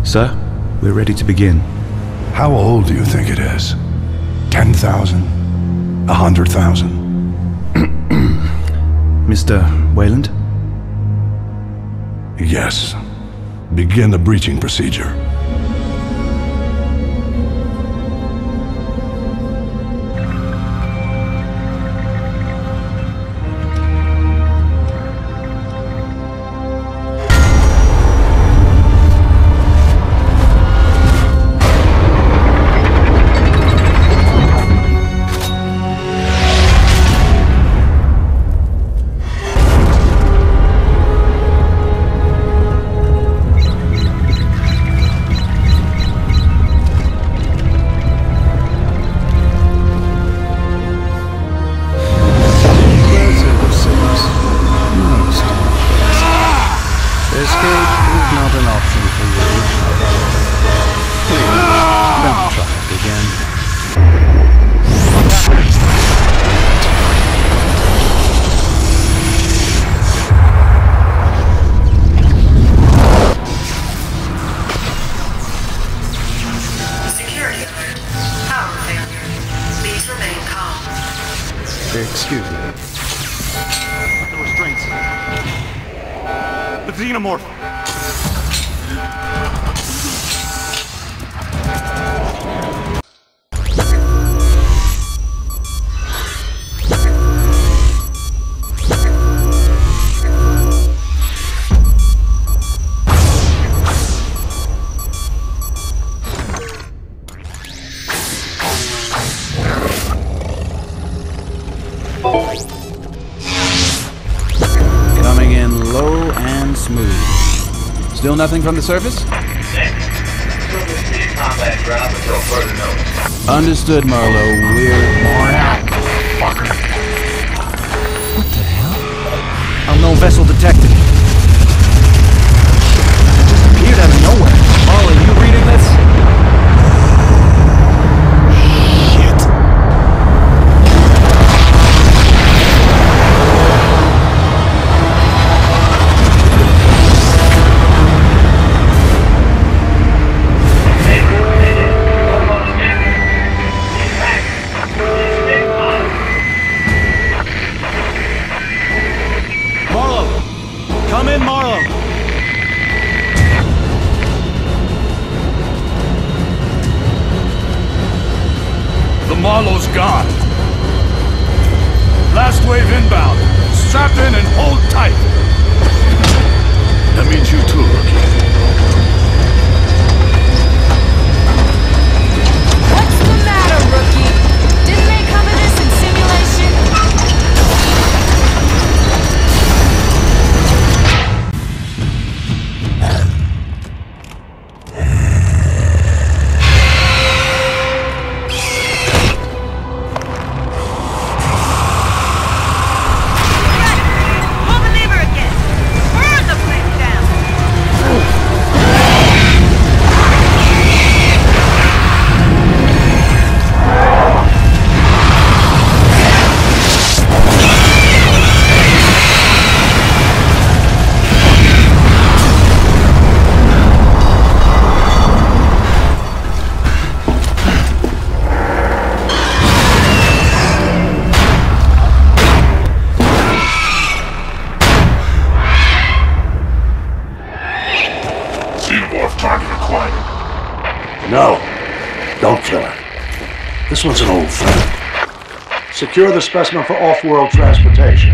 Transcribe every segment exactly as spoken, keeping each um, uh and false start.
Sir, we're ready to begin. How old do you think it is? Ten thousand? A hundred thousand? Mister Weyland? Yes. Begin the breaching procedure. Excuse me. The restraints. The xenomorph. Coming in low and smooth. Still nothing from the surface? Combat drop until further notice. Understood, Marlowe. We're... More out, motherfucker. What the hell? Unknown vessel detected. It just appeared out of nowhere. Marlowe, are you reading this? Come in, Marlowe! The Marlowe's gone. Last wave inbound. Strap in and hold tight. That means you too, Rookie. What's the matter, Rookie? Didn't they cover this in simulation? No. Don't kill her. This one's an old friend. Secure the specimen for off-world transportation.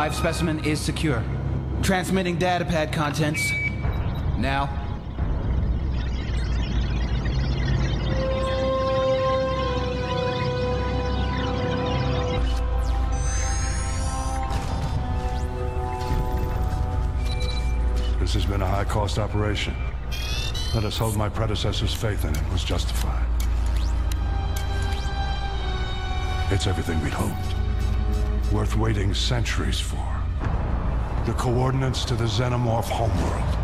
Live specimen is secure. Transmitting datapad contents. Now. This has been a high-cost operation. Let us hope my predecessor's faith in it was justified. It's everything we'd hoped. Worth waiting centuries for. The coordinates to the Xenomorph homeworld.